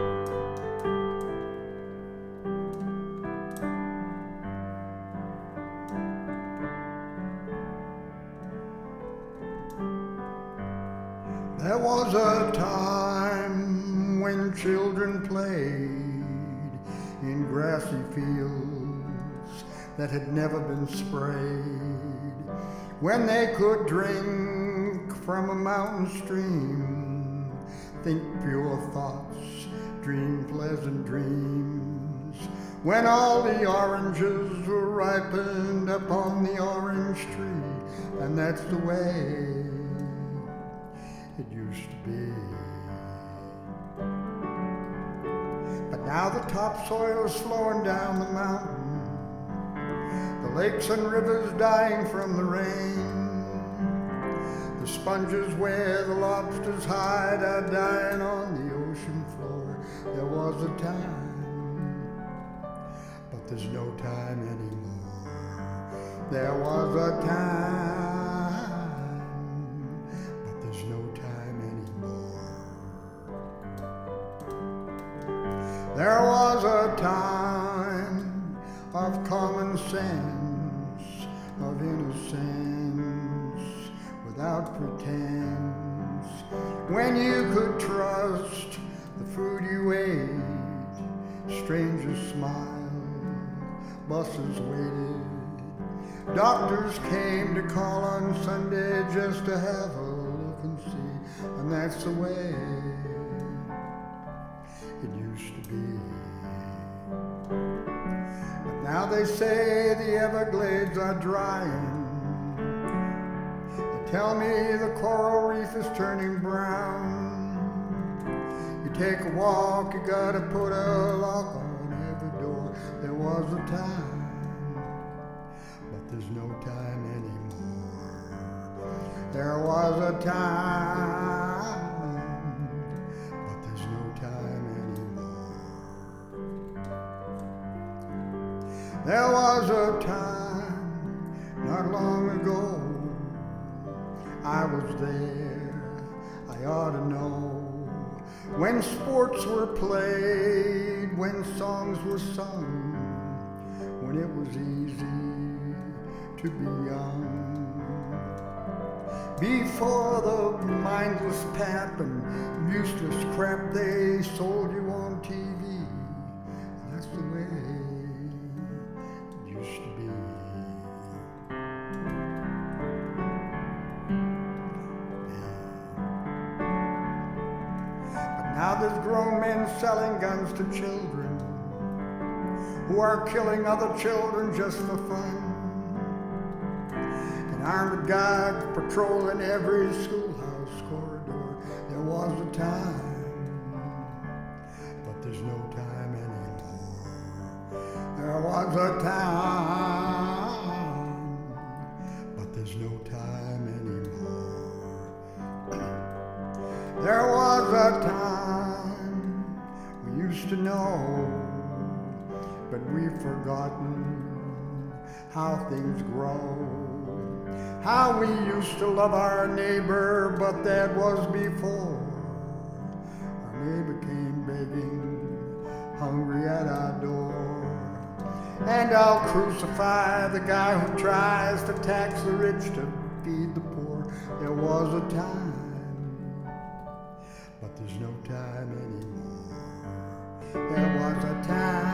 There was a time when children played in grassy fields that had never been sprayed, when they could drink from a mountain stream, think pure thoughts, dream pleasant dreams, when all the oranges were ripened upon the orange tree. And that's the way it used to be. But now the topsoil is flowing down the mountain, the lakes and rivers dying from the rain, the sponges where the lobsters hide are dying on the ocean floor. There was a time, but there's no time anymore. There was a time, but there's no time anymore. There was a time of common sense, of innocence, without pretense, when you could trust the food you ate. Strangers smiled, buses waited, doctors came to call on Sunday just to have a look and see. And that's the way it used to be. But now they say the Everglades are drying. They tell me the coral reef is turning brown. You take a walk, you gotta put a lock on every door. There was a time, but there's no time anymore. There was a time, but there's no time anymore. There was a time, not long ago, I was there, I ought to know, when sports were played, when songs were sung, when it was easy to be young. Before the mindless pap and useless crap they sold you on TV. That's the way it used to be. But now there's grown men selling guns to children who are killing other children just for fun. Armed guards patrolling every schoolhouse corridor. There was a time, but there's no time anymore. There was a time, but there's no time anymore. There was a time we used to know, but we've forgotten how things grow. How we used to love our neighbor, but that was before our neighbor came begging, hungry at our door. And I'll crucify the guy who tries to tax the rich to feed the poor. There was a time, but there's no time anymore. There was a time.